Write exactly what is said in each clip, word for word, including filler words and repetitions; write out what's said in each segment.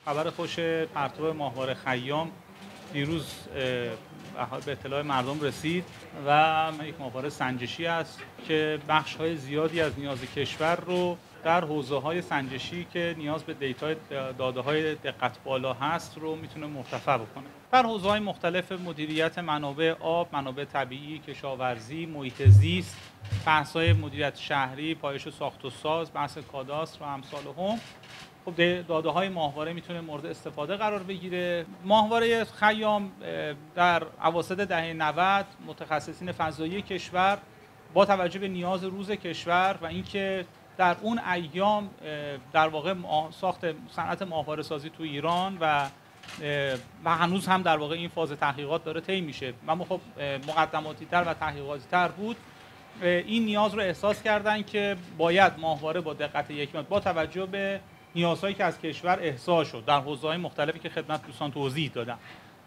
خبر خوش پرتو ماهواره خیام دیروز به اطلاع مردم رسید و یک ماهواره سنجشی است که بخش‌های زیادی از نیاز کشور رو در حوزه‌های سنجشی که نیاز به دیتای داده‌های دقت بالا هست رو میتونه مرتفع بکنه. در حوزه‌های مختلف مدیریت منابع آب، منابع طبیعی، کشاورزی، محیط زیست، بحث‌های مدیریت شهری، پایش و ساخت و ساز، بحث کاداستر و امثال هم. خب داده‌های ماهواره میتونه مورد استفاده قرار بگیره. ماهواره خیام در اواسط دهه نود متخصصین فضایی کشور با توجه به نیاز روز کشور و اینکه در اون ایام در واقع ساخت صنعت ماهواره سازی تو ایران و و هنوز هم در واقع این فاز تحقیقات داره طی میشه، اما خب مقدماتی تر و تحقیقاتی تر بود. این نیاز رو احساس کردن که باید ماهواره با دقت یک متر با توجه به نیازهایی که از کشور احساس شد در حوزه‌های مختلفی که خدمت دوستان توضیح دادم،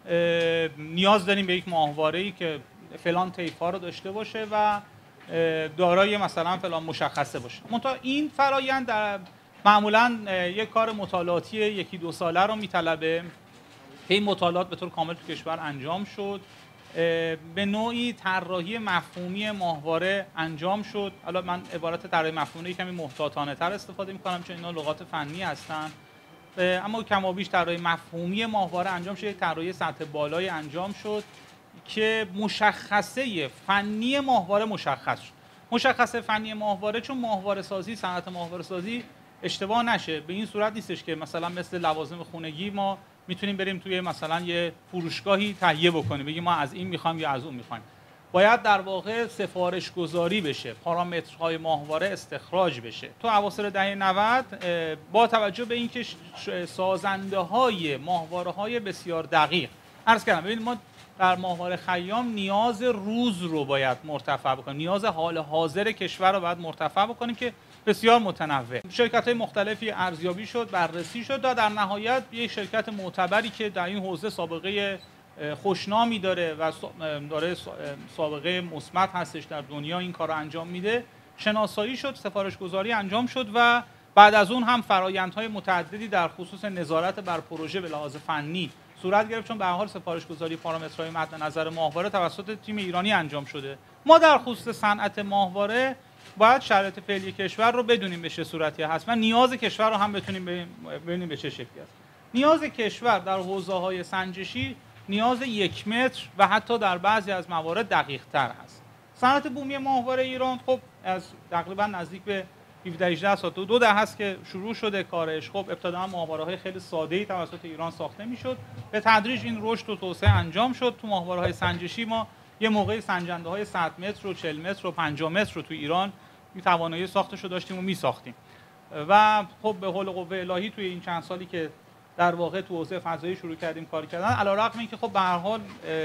نیاز داریم به یک ماهواره‌ای که فلان طیف‌ها رو داشته باشه و دارای مثلا فلان مشخصه باشه. منتها این فرآیند در معمولاً یک کار مطالعاتی یکی دو ساله رو میطلبه که این مطالعات به طور کامل تو کشور انجام شد. به نوعی طراحی مفهومی ماهواره انجام شد. حالا من عبارت طراحی مفهومی کمی محتاطانه تر استفاده می‌کنم چون اینا لغات فنی هستن، اما کم و بیش طراحی مفهومی ماهواره انجام شد، طراحی سطح بالای انجام شد که مشخصه فنی ماهواره مشخص شد. مشخصه فنی ماهواره چون ماهواره سازی، صنعت ماهواره سازی اشتباه نشه به این صورت نیستش که مثلا مثل لوازم خونگی ما میتونیم بریم توی مثلا یه فروشگاهی تهیه بکنیم بگیم ما از این میخوایم یا از اون میخوایم. باید در واقع سفارش گذاری بشه، پارامترهای ماهواره استخراج بشه. تو اواسط دهه نود با توجه به اینکه سازنده های ماهواره های بسیار دقیق عرض کردم، ببینید ما در ماهواره خیام نیاز روز رو باید مرتفع بکنیم، نیاز حال حاضر کشور رو باید مرتفع بکنیم که بسیار متنوع. شرکت‌های مختلفی ارزیابی شد، بررسی شد و در نهایت یک شرکت معتبری که در این حوزه سابقه خوشنامی داره و داره سابقه مثبت هستش در دنیا این کار رو انجام میده شناسایی شد، سفارش گذاری انجام شد و بعد از اون هم فرآیندهای متعددی در خصوص نظارت بر پروژه به لحاظ فنی صورت گرفت، چون به هر حال سفارش گذاری پارامترهای مد نظر ماهواره توسط تیم ایرانی انجام شده. ما در خصوص صنعت ماهواره باید شرایط فعلی کشور رو بدونیم به چه صورتی هست و نیاز کشور رو هم بتونیم ببینیم به چه شکلی است. نیاز کشور در حوزه‌های سنجشی نیاز یک متر و حتی در بعضی از موارد دقیق‌تر هست. صنعت بومی ماهواره ایران خب از تقریبا نزدیک به هفده هجده سال دو, دو دهه هست که شروع شده کارش. خب ابتدا ماهواره‌های خیلی ساده‌ای توسط ایران ساخته می‌شد، به تدریج این رشد و توسعه انجام شد. تو ماهواره‌های سنجشی ما یه موقعی سنجنده‌های صد متر و چهل متر و پنجاه متر رو تو ایران می توانایی ساختش رو داشتیم و می‌ساختیم و خب به حول قوه الهی توی این چند سالی که در واقع تو حوزه فضایی شروع کردیم کار کردن، علی‌رغم اینکه خب به هر حال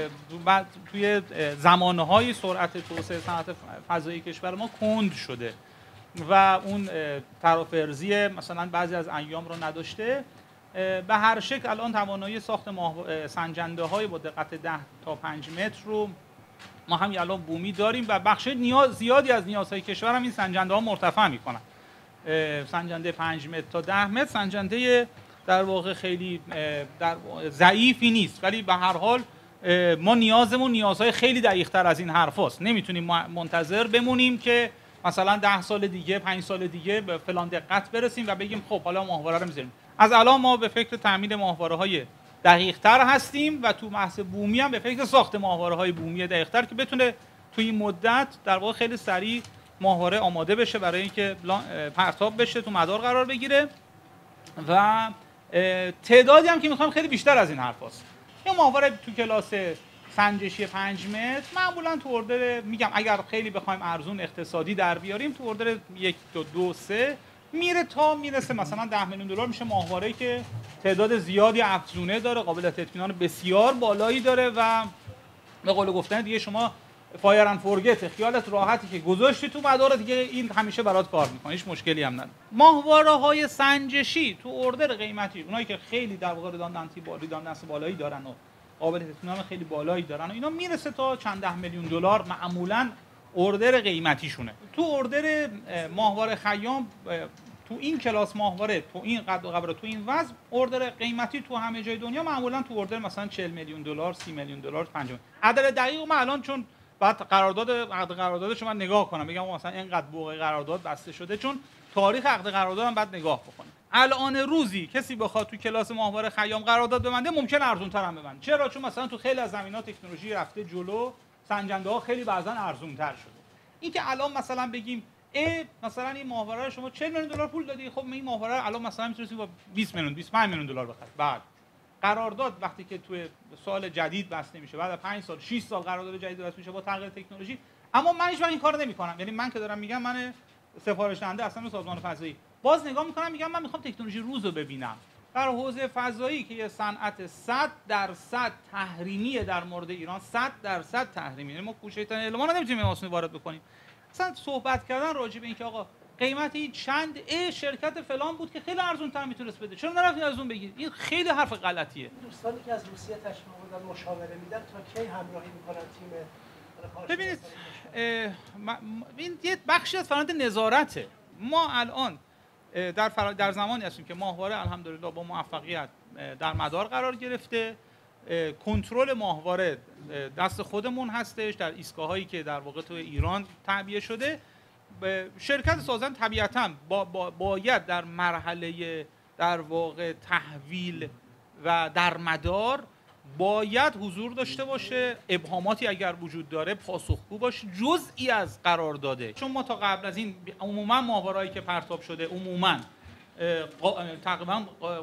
توی زمانه‌های سرعت توسعه صنعت فضایی کشور ما کند شده و اون ترافرزی مثلا بعضی از ایام رو نداشته. به هر شکل الان توانایی ساخت سنجنده‌های با دقت ده تا پنج متر رو ما هم الان بومی داریم و بخش نیاز زیادی از نیازهای کشور هم این سنجنده‌ها مرتفع می‌کنن. سنجنده پنج متر تا ده متر سنجنده در واقع خیلی در ضعیفی نیست، ولی به هر حال ما نیازمون نیازهای خیلی دقیق‌تر از این حرفاست. نمیتونیم منتظر بمونیم که مثلا ده سال دیگه پنج سال دیگه به فلان دقت برسیم و بگیم خب حالا ماهواره رو می‌ذاریم. از الان ما به فکر تامین ماهواره‌های دقیق‌تر هستیم و تو بحث بومی هم به فکر ساخت ماهواره‌های بومی دقیق‌تر که بتونه تو این مدت در واقع خیلی سریع ماهواره آماده بشه برای اینکه پرتاب بشه، تو مدار قرار بگیره و تعدادی هم که می‌خوام خیلی بیشتر از این حرفاست. یه ماهواره تو کلاس سنجشی پنج متر معمولا تو اردر، میگم اگر خیلی بخوایم ارزون اقتصادی در بیاریم، تو اردر یک دو دو سه میره تا میرسه مثلا ده میلیون دلار میشه ماهواره‌ای که تعداد زیادی افزونه داره، قابلیت اطمینان بسیار بالایی داره و به قول گفتن دیگه شما فایر اند فورگت، خیالت راحتی که گذاشتی تو مدار دیگه این همیشه برات کار میکنه، هیچ مشکلی هم نداره. ماهواره‌های سنجشی تو اردر قیمتی، اونایی که خیلی در واقع ریداندنتی با ریداندنس بالایی دارن و قابلیت اطمینان خیلی بالایی دارن و اینا میرسه تا چند ده میلیون دلار معمولاً اردر قیمتیشونه. تو اردر ماهواره خیام تو این کلاس ماهواره، تو این قد و قواره، تو این وضع، اوردر قیمتی تو همه جای دنیا معمولا تو اوردر مثلا چهل میلیون دلار، سی میلیون دلار، پنجاه. عدد دقیق من الان چون بعد قرارداد عقد قراردادش من نگاه کنم بگم مثلا اینقدر بوق قرارداد بسته شده، چون تاریخ عقد قرارداد هم بعد نگاه بکنم. الان روزی کسی بخواد تو کلاس ماهواره خیام قرارداد ببنده ممکن ارزان‌تر هم ببنده. چرا؟ چون مثلا تو خیلی از زمینه‌ها تکنولوژی رفته جلو، سنجنده‌ها خیلی بعضا ارزان‌تر شده. اینکه الان مثلا بگیم ای مثلا این ماهواره رو شما چهل میلیون دلار پول دادی، خب این ماهواره رو الان مثلا میتونید با بیست میلیون بیست و پنج میلیون دلار بخرید. بعد قرارداد وقتی که توی سال جدید بسته میشه، بعد از پنج سال شش سال قرارداد جدید بسته میشه با تغییر تکنولوژی، اما من هیچ وقت این کارو نمی‌کنم. یعنی من که دارم میگم من سفارش دهنده اصلا سازمان فضایی، باز نگاه می‌کنم میگم من می‌خوام تکنولوژی روز رو ببینم. در حوزه فضایی که یه صنعت صد درصد تحریمیه در مورد ایران، صد درصد تحریمی، یعنی ما گوشه تن المان رو نمیتونیم واسه وارد بکنیم. اصلا صحبت کردن راجع به اینکه آقا قیمت این چند ای شرکت فلان بود که خیلی ارزان‌تر میتونست بده، چرا نرفتین از اون بگید؟ این خیلی حرف غلطیه. دوستانی که از روسیه تشریف آوردن مشاوره میدن تا کی همراهی میکنن تیم؟ ببینید این یه بخشی از فرآیند نظارته. ما الان در فرا... در زمانی هستیم که ماهواره الحمدلله با موفقیت در مدار قرار گرفته. کنترل ماهواره دست خودمون هستش در ایستگاه‌هایی که در واقع تو ایران تعبیه شده. شرکت سازنده طبیعتاً با... با... باید در مرحله در واقع تحویل و در مدار باید حضور داشته باشه، ابهاماتی اگر وجود داره پاسخگو باشه، جزئی از قرار داده. چون ما تا قبل از این عموما ماهوارهایی که پرتاب شده عموما تقریبا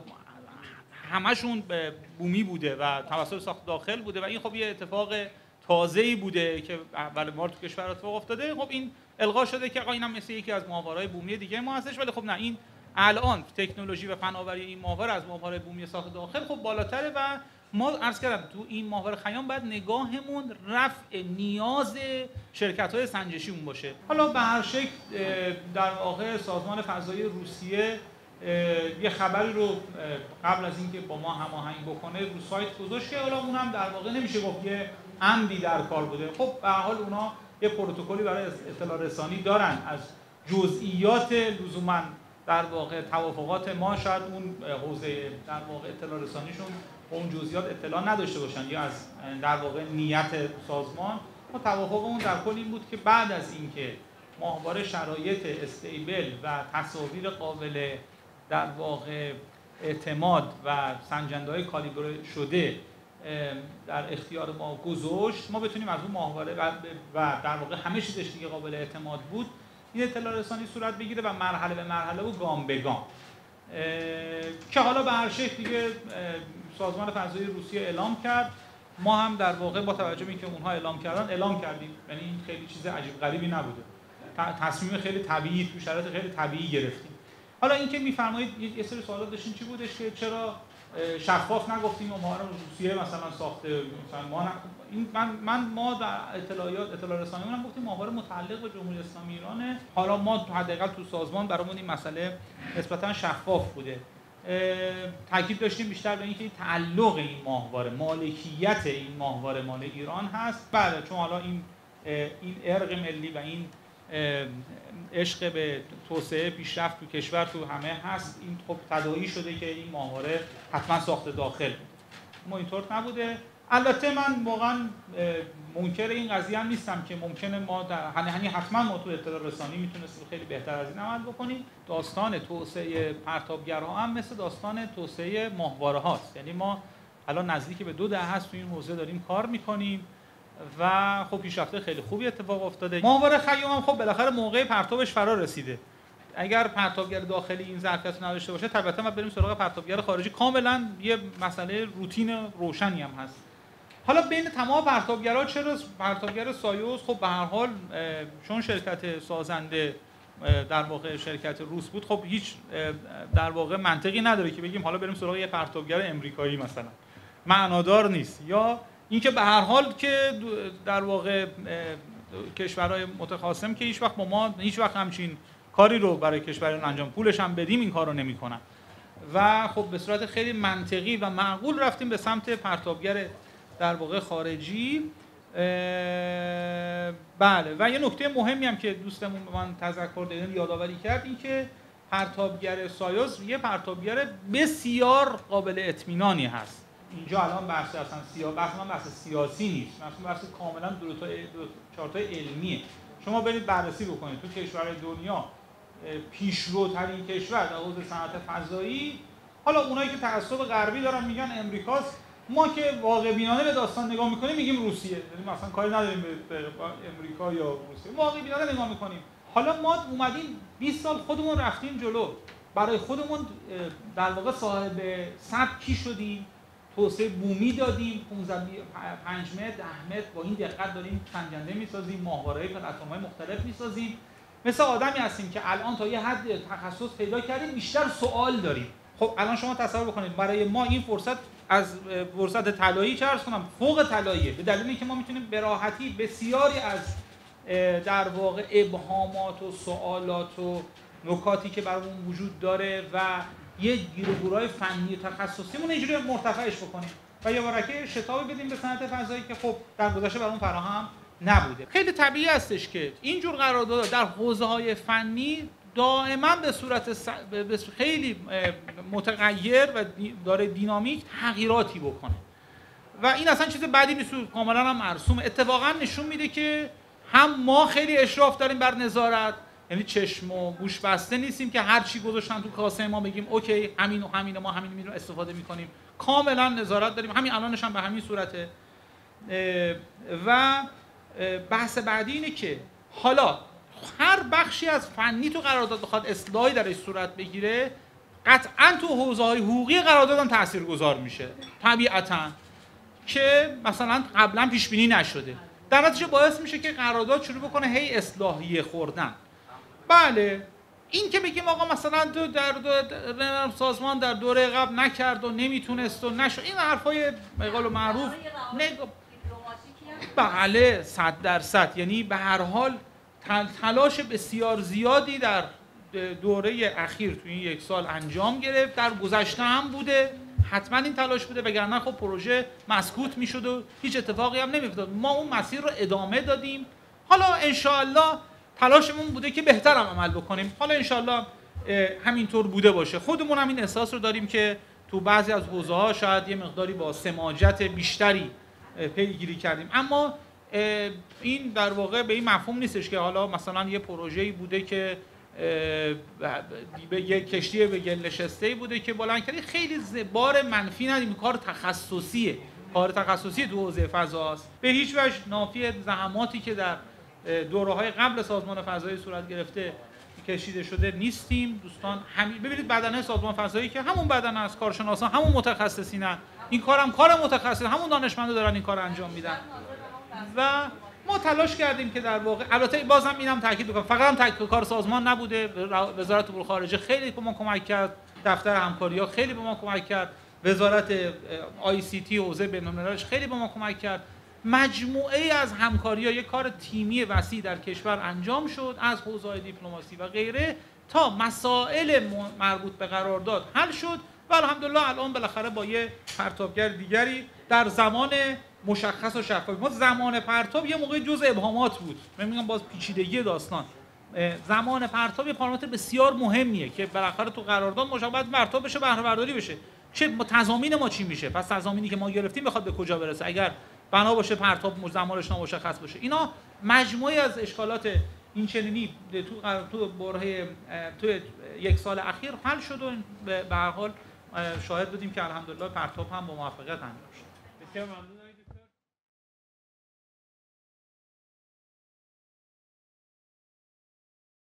همشون بومی بوده و توسط ساخت داخل بوده و این خب یه اتفاق تازه‌ای بوده که اول بار تو کشور اتفاق افتاده. خب این الغا شده که آقا اینم مثل یکی از ماهواره‌های بومی دیگه ما هستش، ولی خب نه، این الان تکنولوژی و فناوری این ماهواره از ماهواره بومی ساخت داخل خب بالاتره و ما عرض کردم تو این ماهواره خیام باید نگاهمون رفع نیاز شرکت‌های سنجشیمون باشه. حالا به هر شکل در واقع سازمان فضایی روسیه یه خبری رو قبل از اینکه با ما هماهنگ بکنه رو سایت گذاشت که حالا اونم در واقع نمیشه گفت یه عمدی در کار بوده. خب به هر حال اونا یه پروتکلی برای اطلاع رسانی دارن از جزئیات لزوما در واقع توافقات ما، شاید اون حوزه در واقع اطلاع رسانیشون اون جزئیات اطلاع نداشته باشن یا از در واقع نیت سازمان. ما توافقمون در کل این بود که بعد از اینکه ماهواره شرایط استیبل و تصاویر قابل در واقع اعتماد و سنجنده‌های کالیبر شده در اختیار ما گذاشت، ما بتونیم از اون ماهواره و در واقع همه چیزش دیگه قابل اعتماد بود این اطلاع رسانی صورت بگیره و مرحله به مرحله و گام به گام که حالا به هر شکل دیگه سازمان فضایی روسیه اعلام کرد، ما هم در واقع با توجه به اینکه اونها اعلام کردن اعلام کردیم. یعنی این خیلی چیز عجیب غریبی نبوده، تصمیم خیلی طبیعی تو شرایط خیلی طبیعی گرفتیم. حالا اینکه میفرمایید یه سری سوالات داشتین چی بودش که چرا شفاف نگفتیم و ما رو روسیه مثلا ساخته، مثلا ما این من من ما در اطلاعات اطلاع رسانیمون هم گفتیم ماهواره متعلق به جمهوری اسلامی ایرانه. حالا ما حداقل تو سازمان برامون این مسئله نسبتا شفاف بوده. تاکید داشتیم بیشتر به اینکه تعلق این ماهواره، مالکیت این ماهواره مال ایران هست. بله، چون حالا این این ارق ملی و این عشق به توسعه پیشرفت تو کشور تو همه هست، این خب تداعی شده که این ماهواره حتما ساخت داخل بود. ما اینطور نبوده. البته من واقعا منکر این قضیه هم نیستم که ممکنه ما در یعنی حتما ما تو اطلاع رسانی میتونستیم خیلی بهتر از این عمل بکنیم. داستان توسعه پرتابگرها هم مثل داستان توسعه ماهواره هاست. یعنی ما الان نزدیک به دو دهه هست تو این حوزه داریم کار میکنیم و خب پیشرفت خیلی خوبی اتفاق افتاده. ماهواره خیام هم خب بالاخره موقع پرتابش فرا رسیده. اگر پرتابگر داخلی این ظرفیت نداشته باشه طبعا ما بریم سراغ پرتابگر خارجی، کاملا یه مسئله روتین روشنی هم هست. حالا بین تمام پرتابگرها چرا پرتابگر سایوس؟ خب به هر حال چون شرکت سازنده در واقع شرکت روس بود، خب هیچ در واقع منطقی نداره که بگیم حالا بریم سراغ یه پرتابگر امریکایی مثلا، معنادار نیست. یا اینکه به هر حال که در واقع کشورهای متخاصم که هیچ وقت با ما هیچ وقت همچین کاری رو برای کشورمون انجام پولش هم بدیم این کارو نمی‌کنن و خب به صورت خیلی منطقی و معقول رفتیم به سمت پرتابگر در واقع خارجی. بله، و یه نکته مهمی هم که دوستمون به من تذکر دادن یادآوری کرد این که پرتابگر سایوس یه پرتابگر بسیار قابل اطمینانی هست. اینجا الان بحث اصلا سیاسی، بحث من بحث سیاسی نیست، مثلا بحث کاملا دو تا دو چارتای علمیه. شما برید بررسی بکنید تو کشورهای دنیا پیشروترین کشور در حوزه صنعت فضایی، حالا اونایی که تعصب غربی دارن میگن امریکاست، ما که واقع بینانه به داستان نگاه میکنیم میگیم روسیه، یعنی مثلا کاری نداریم به امریکا یا روسیه، واقع بینانه نگاه میکنیم. حالا ما اومدیم بیست سال خودمون رفتیم جلو، برای خودمون در واقع صاحب سبکی شدیم، توسعه بومی دادیم، پانزده پنج متر ده متر با این دقت داریم سنجنده میسازیم، ماهواره‌های پلتفرم‌های مختلف میسازیم. مثل آدمی هستیم که الان تا یه حد تخصص پیدا کردیم، بیشتر سوال داریم. خب الان شما تصور بکنید برای ما این فرصت از فرصت طلایی چه عرض کنم فوق طلاییه، به دلیل اینکه ما میتونیم به راحتی بسیاری از در واقع ابهامات و سوالات و نکاتی که برامون وجود داره و یه گیر و گورای فنی و تخصصیمون اینجوری مرتفعش بکنیم و یه بارکه شتابی بدیم به صنعت فضایی که خب در گذشته برامون فراهم نبوده. خیلی طبیعی هستش که اینجور قرارداد در حوزه‌های فنی دائما به صورت س... به خیلی متغیر و داره دینامیک تغییراتی بکنه و این اصلا چیز بدی نیست، کاملا هم مرسومه. اتفاقا نشون میده که هم ما خیلی اشراف داریم بر نظارت، یعنی چشم و گوش بسته نیستیم که هر چی گذاشتن تو کاسه ما بگیم اوکی همین و همین و ما همین میرو استفاده میکنیم، کاملا نظارت داریم. همین الانش هم به همین صورته. و بحث بعدی اینه که حالا هر بخشی از فنی تو قرارداد بخواد اصلاحی درش صورت بگیره، قطعا تو حوزه‌های حقوقی قرارداد هم تاثیرگذار میشه طبیعتاً، که مثلا قبلا پیش بینی نشده. در نتیجه باعث میشه که قرارداد شروع بکنه هی اصلاحیه خوردن. بله این که بگیم آقا مثلا تو در دو سازمان در دوره قبل نکرد و نمیتونست و نشد، این حرفای به قول معروف نگ... بله صد درصد، یعنی به هر حال تلاش بسیار زیادی در دوره اخیر تو این یک سال انجام گرفت، در گذشته هم بوده، حتما این تلاش بوده، وگرنه خب پروژه مسکوت میشد و هیچ اتفاقی هم نمیافتاد. ما اون مسیر رو ادامه دادیم، حالا انشاءالله تلاشمون بوده که بهتر هم عمل بکنیم، حالا انشاءالله همینطور بوده باشه. خودمون هم این احساس رو داریم که تو بعضی از حوزه‌ها شاید یه مقداری با سماجت بیشتری پیگیری کردیم، اما این در واقع به این مفهوم نیستش که حالا مثلا یه پروژه‌ای بوده که به یک کشتی به گل نشسته‌ای بوده که بلند کردی، خیلی بار منفی ندیم، کار تخصصیه، کار تخصصی تو حوزه فضاست، به هیچ وجه نافی زحماتی که در دوره‌های قبل سازمان فضایی صورت گرفته کشیده شده نیستیم. دوستان همین ببینید بدنه سازمان فضایی که همون بدنه است، کارشناسان همون متخصصینن، این کارم کار متخصص، همون دانشمندا دارن این کار انجام میدن و ما تلاش کردیم که در واقع، البته بازم اینم تاکید بکنم فقط هم تاکید کار سازمان نبوده، وزارت امور خارجه خیلی به ما کمک کرد، دفتر همکاری‌ها خیلی به ما کمک کرد، وزارت آی سی تی حوزه بین‌المللیش خیلی به ما کمک کرد. مجموعه ای از همکاری‌ها، یک کار تیمی وسیع در کشور انجام شد از حوزه‌های دیپلماسی و غیره تا مسائل مربوط به قرارداد حل شد و الحمدلله الان بالاخره با یه پرتابگر دیگری در زمان مشخص و شفاف. ما زمان پرتاب یه موقع جزء ابهامات بود، من میگم باز پیچیدگی داستان. زمان پرتاب یه پارامتر بسیار مهمیه که بالاخره تو قرارداد مشابهت پرتاب بشه، بهره برداری بشه. چه تضامین ما چی میشه؟ پس تضامینی که ما گرفتیم بخواد به کجا برسه اگر بنا باشه پرتاب زمانش نامشخص باشه. اینا مجموعه از اشکالات این چنینی تو تو برهه تو یک سال اخیر حل شد و به هر حال شاهد بودیم که الحمدلله پرتاب هم با موفقیت انجام شد. بسیار ممنونم.